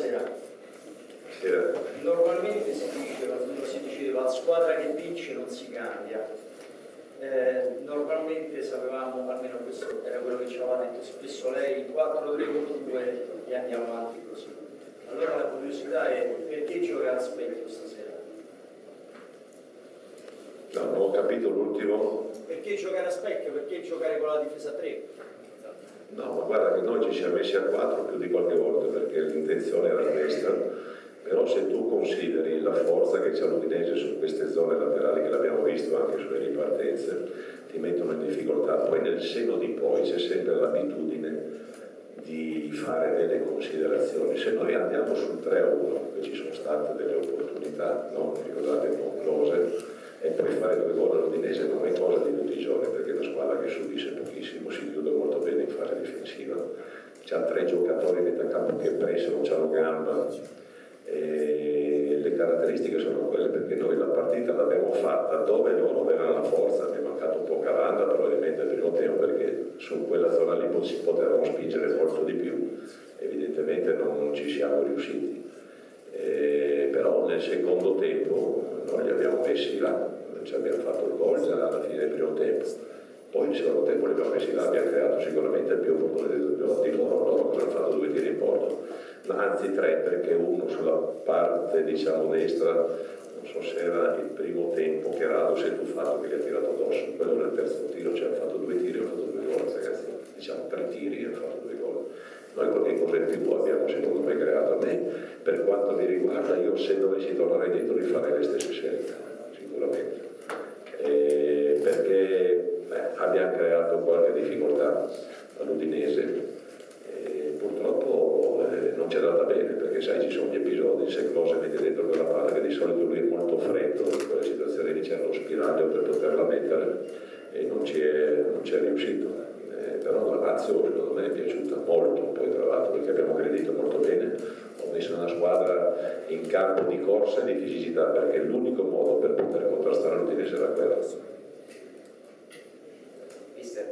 Buonasera. Buonasera. Normalmente si diceva la squadra che vince non si cambia. Normalmente sapevamo, almeno questo era quello che ci aveva detto spesso lei, 4-3-1-2 e andiamo avanti così. Allora la curiosità è perché giocare a specchio stasera? No, non ho capito l'ultimo. Perché giocare a specchio? Perché giocare con la difesa 3? No, ma guarda che noi ci siamo messi a 4 più di qualche volta perché l'intenzione era destra, però se tu consideri la forza che c'è l'Udinese su queste zone laterali, che l'abbiamo visto anche sulle ripartenze, ti mettono in difficoltà. Poi nel seno di poi c'è sempre l'abitudine di fare delle considerazioni. Se noi andiamo sul 3-1, che ci sono state delle opportunità, no? Ricordate, non close, e poi fare 2 gol all'Udinese non è cosa di tutti i giorni, perché è una squadra che subisce pochissimo, si chiude molto bene in fase difensiva, c'ha 3 giocatori in metà campo che pressano, c'hanno gamba, e le caratteristiche sono quelle, perché noi la partita l'abbiamo fatta dove loro avevano la forza, mi è mancato un po' Cavanda probabilmente nel primo tempo, perché su quella zona lì potevamo spingere molto di più, evidentemente non ci siamo riusciti. Però nel secondo tempo noi li abbiamo messi là, ci abbiamo fatto il gol già alla fine del primo tempo, poi nel secondo tempo li abbiamo messi là, abbiamo creato sicuramente più opportunità di loro che hanno fatto 2 tiri in porto, anzi 3, perché uno sulla parte diciamo destra, non so se era il primo tempo che Rado si è tuffato, che gli ha tirato addosso, quello nel terzo tiro ci hanno fatto 2 tiri e hanno fatto 2 gol, ragazzi, diciamo 3 tiri e hanno fatto 2 gol. Noi qualche cosa in più abbiamo secondo me creato. A me, per quanto mi riguarda, io se dovessi tornare indietro rifarei le stesse scelte, sicuramente, perché abbiamo creato qualche difficoltà all'Udinese e purtroppo non ci è andata bene, perché sai, ci sono gli episodi, se Close mette dentro quella palla, che di solito lui è molto freddo, in quelle situazioni lì c'era lo spiraglio per poterla mettere e non ci è riuscito. Però la Lazio secondo me è piaciuta molto, poi tra l'altro, perché abbiamo aggredito molto bene, ho messo una squadra in campo di corsa e di fisicità, perché l'unico modo per poter contrastare l'Udinese era quello. Mister,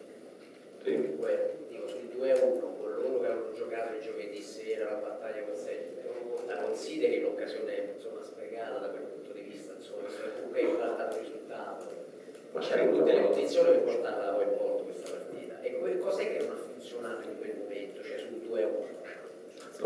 Sì. dico, sul 2-1 con loro che hanno giocato il giovedì sera la battaglia con Sergio, la consideri l'occasione sprecata da quel punto di vista, insomma, comunque è un risultato, Ma c'era sai, tutte le condizioni per portarla poi in porto questa partita, e cos'è che non ha funzionato in quel momento, cioè sul 2-1? No,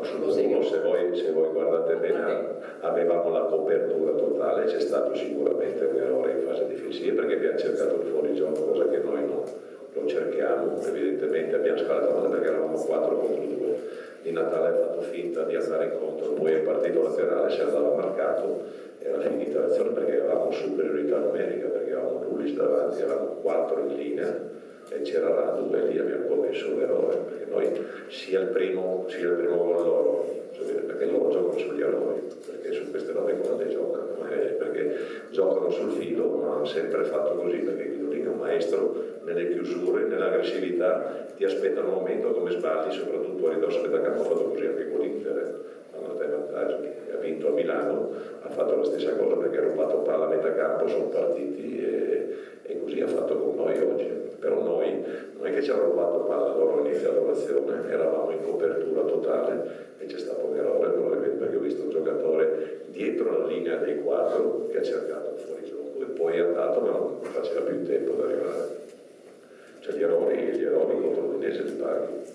se voi guardate bene, avevamo la copertura totale, c'è stato sicuramente un errore in fase difensiva, perché abbiamo cercato il fuorigioco, cosa che noi non cerchiamo, evidentemente abbiamo scalato male perché eravamo 4 contro 2. Di Natale ha fatto finta di andare incontro, poi è partito laterale, si andava marcato, era finita l'azione perché avevamo superiorità numerica, perché avevamo Lulis davanti, eravamo 4 in linea e c'era Radu, e lì abbiamo commesso l'errore, perché noi sia il primo gol loro, perché loro giocano sugli errori, perché su queste robe come le giocano, perché giocano sul filo, ma hanno sempre fatto così, perché Guidolino è un maestro nelle chiusure, nell'aggressività, ti aspettano un momento come sbagli, soprattutto a ridosso metà campo, ha fatto così anche con l'Inter, quando andata in vantaggio, ha vinto a Milano, ha fatto la stessa cosa perché ha rubato palla a metà campo, sono partiti e così ha fatto con noi oggi. Però noi non è che ci hanno rubato palla, loro hanno iniziato l'azione, eravamo in copertura totale e c'è stato un errore probabilmente, perché ho visto un giocatore dietro la linea dei 4 che ha cercato il fuorigioco e poi è andato, ma non faceva più tempo ad arrivare. Cioè gli errori contro l'Udinese li paghi.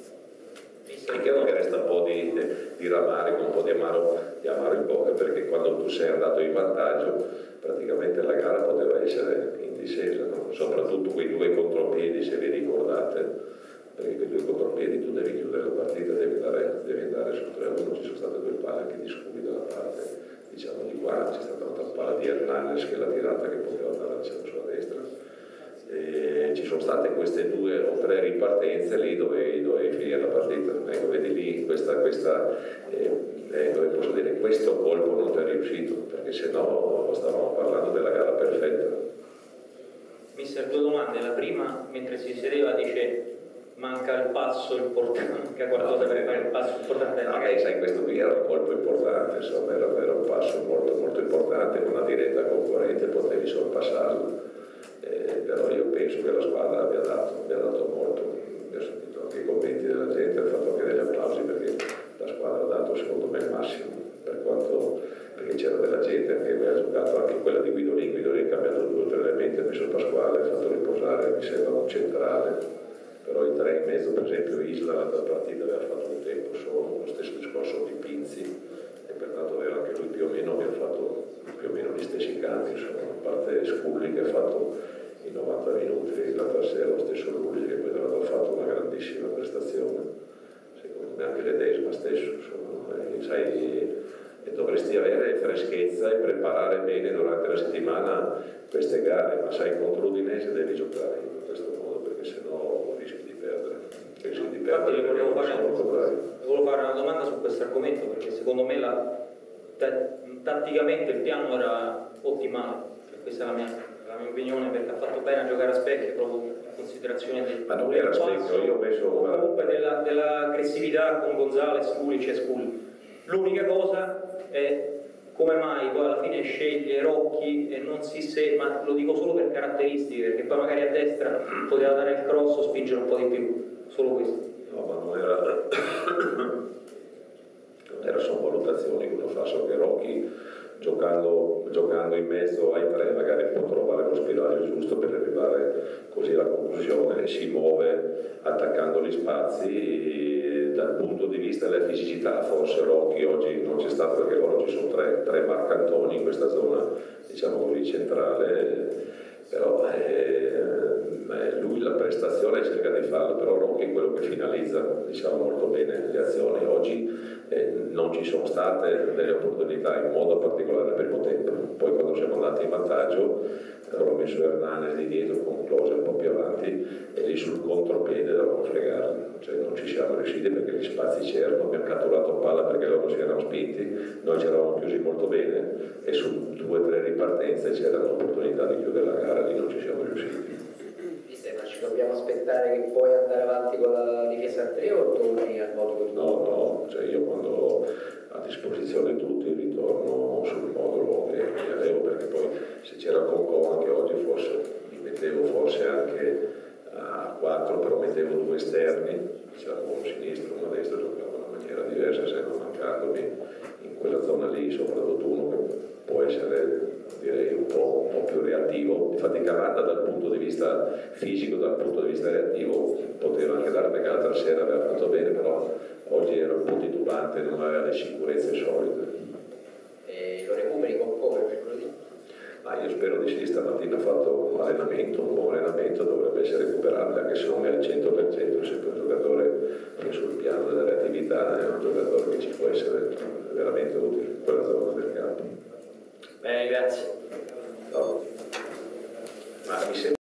È chiaro che resta un po' di rammarico, un po' di amaro in bocca, perché quando tu sei andato in vantaggio praticamente la gara poteva essere in discesa, no? Soprattutto quei 2 contropiedi, se vi ricordate, perché quei 2 contropiedi tu devi chiudere la partita, devi andare sul 3-1, ci sono state 2 palle anche di Scudi dalla parte, diciamo di qua, c'è stata una palla di Hernandez che l'ha tirata, che poteva andare, diciamo, sulla destra. Ci sono state queste 2 o 3 ripartenze lì dove finire la partita, ecco, vedi lì come posso dire, questo colpo non è riuscito, perché se no stavamo parlando della gara perfetta. Mister, 2 domande. La prima, mentre si sedeva, dice manca il passo importante, manca qualcosa per fare il passo importante. Magari sai, questo qui era un colpo importante, insomma, era un passo molto molto importante, con una diretta concorrente potevi sorpassarlo. Però io penso che la squadra abbia dato molto. Ho sentito anche i commenti della gente, ha fatto anche degli applausi perché la squadra ha dato secondo me il massimo, perché c'era della gente che aveva giocato anche quella di Guidolin ha cambiato 2 o 3 elementi, ha messo Pasquale, ha fatto riposare, mi sembra un centrale, però i 3 in mezzo, per esempio Isla l'altra partita aveva fatto un tempo solo, lo stesso discorso di Pinzi, e pertanto aveva anche lui più o meno gli stessi cambi, insomma, a parte Sculli che ha fatto i 90 minuti l'altra sera, lo stesso Lulli che poi tra l'altro ha fatto una grandissima prestazione, secondo me anche l'Edesma stesso, insomma, sai, e dovresti avere freschezza e preparare bene durante la settimana queste gare, ma sai, contro l'Udinese devi giocare in questo modo, perché sennò rischi di perdere. Infatti le volevo fare una domanda su questo argomento, perché secondo me tatticamente il piano era ottimale, questa è la mia opinione, perché ha fatto bene a giocare a specchio proprio in considerazione del ma non era specchio, io penso comunque dell'aggressività con Gonzalez, Kulic e Sculli. L'unica cosa è come mai poi alla fine sceglie Rocchi e non ma lo dico solo per caratteristiche, perché poi magari a destra poteva dare il cross o spingere un po' di più, solo questo. No, ma non era sono valutazioni che uno fa, so che Rocchi giocando in mezzo ai 3 magari può trovare lo spiraglio giusto per arrivare così alla conclusione, si muove attaccando gli spazi. Dal punto di vista della fisicità forse Rocchi oggi non c'è stato, perché ora ci sono 3 marcantoni in questa zona, diciamo così, centrale, però lui la prestazione cerca di farla, però Rocchi è quello che finalizza, diciamo, molto bene le azioni. Oggi non ci sono state delle opportunità, in modo particolare nel primo tempo. Poi quando siamo andati in vantaggio ho messo Hernanes di dietro con Klose un po' più avanti, e lì sul contropiede dovevamo fregarli, cioè non ci siamo riusciti perché gli spazi c'erano, abbiamo catturato palla perché loro si erano spinti, noi ci eravamo chiusi molto bene e su 2 o 3 ripartenze c'era l'opportunità di chiudere la gara, lì non ci siamo riusciti. Ma ci dobbiamo aspettare che puoi andare avanti con la difesa a 3 o torni al modulo? No, cioè io quando ho a disposizione tutti ritorno sul modulo che avevo, perché poi se c'era Concon anche oggi mi mettevo forse anche a 4, però mettevo 2 esterni, c'era uno sinistro, uno destro, giocavo in una maniera diversa, se non mancandomi in quella zona lì, soprattutto uno che può essere, direi, un po' più reattivo. Infatti Cavanda dal punto di vista fisico, dal punto di vista reattivo poteva anche dare, perché l'altra sera aveva fatto bene, però oggi era un po' titubante, non aveva le sicurezze solide. E lo recuperi con come mercoledì? Ma io spero di sì, stamattina ha fatto un buon allenamento, dovrebbe essere recuperabile, anche se non è al 100%, è sempre un giocatore che sul piano della reattività è un giocatore che ci può essere veramente utile in quella zona del campo. Bene, grazie. No. Ma mi sembra